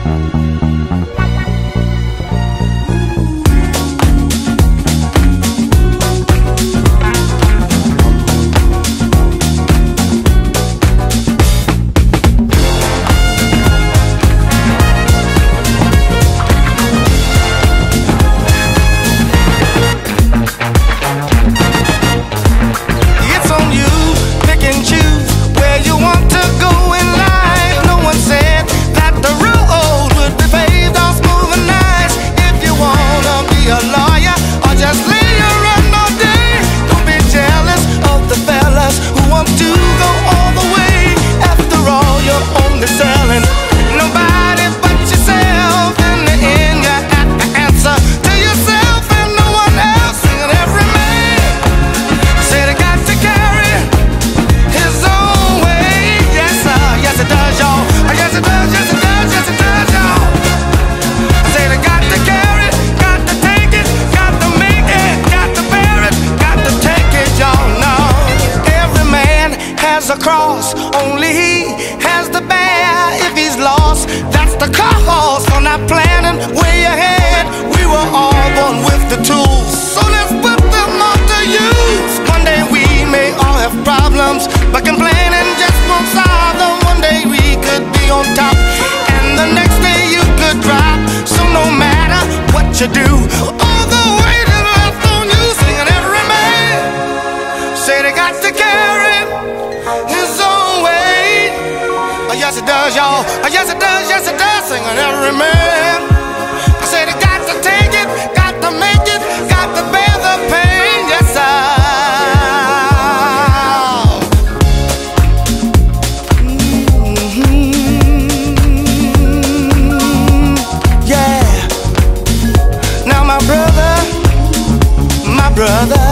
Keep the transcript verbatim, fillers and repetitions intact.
A cross, only he has the bear. If he's lost, that's the cause for not planning way ahead. We were all born with the tools, so let's put them all to use. One day we may all have problems, but complaining just won't solve them. One day we could be on top, and the next day you could drop. So no matter what you do, all the weight is left on you. Singing every man, say they got to carry his own way. Oh, yes it does, y'all. Oh, yes it does, yes it does. Singing every man. I said it got to take it, got to make it, got to bear the pain. Yes, I. Mm-hmm. Yeah. Now my brother, my brother.